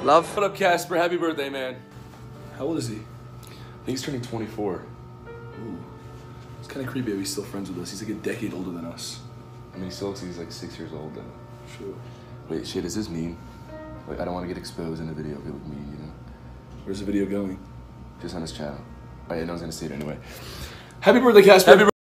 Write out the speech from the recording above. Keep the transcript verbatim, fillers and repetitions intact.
Love. What up, Casper? Happy birthday, man. How old is he? I think he's turning twenty-four. Ooh. It's kind of creepy how he's still friends with us. He's like a decade older than us. I mean, he still looks like he's like six years old, though. True. Wait, shit, is this mean? Like, I don't want to get exposed in the video if it look mean, you know? Where's the video going? Just on his channel. Oh, yeah, no one's gonna see it anyway. Happy birthday, Casper. Happy